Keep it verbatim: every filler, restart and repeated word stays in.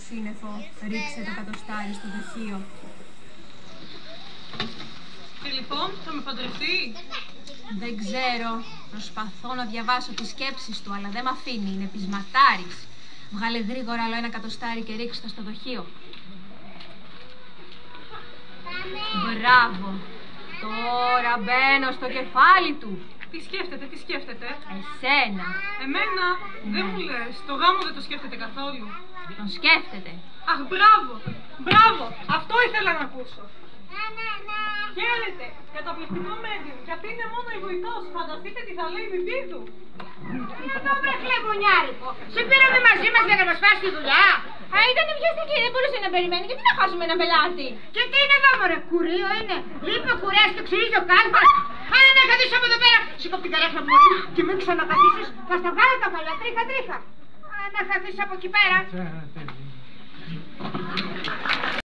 σύννεφο, ρίξε το κατοστάρι στο δοχείο. Και λοιπόν, θα με παντρευτεί? Δεν ξέρω. Προσπαθώ να διαβάσω τις σκέψεις του, αλλά δεν μ' αφήνει. Είναι πεισματάρης. Βγάλε γρήγορα άλλο ένα κατοστάρι και ρίξε το στο δοχείο. Μπράβο. Τώρα μπαίνω στο κεφάλι του. Τι σκέφτεται, τι σκέφτεται? Εσένα. Εμένα? Ναι. Δεν μου λες. Το γάμο δεν το σκέφτεται καθόλου. Τον σκέφτεται. Αχ, μπράβο. Μπράβο. Αυτό ήθελα να ακούσω. Χαίρετε. Καταπληκτικό medium. Και αυτή είναι μόνο η βοηθός. Φανταστείτε τι θα λέει η Μπιμπίδου. Εδώ βρε χλεβονιάρικο. Σε πήραμε μαζί μας για να μας φας τη δουλειά. Α, ήταν βιαστική, δεν μπορούσε να περιμένει. Γιατί να χάσουμε ένα πελάτη? Και τι είναι εδώ μωρέ, κουρίο είναι. Λείπει ο κουρέας και ξυρίζει ο κάλπας. Αν να καθίσεις από εδώ πέρα, σηκώ την καρέκλα μου και μην ξανακαθίσεις, θα στα βγάλω τα μαλλιά τρίχα τρίχα. Αν να καθίσεις από εκεί πέρα.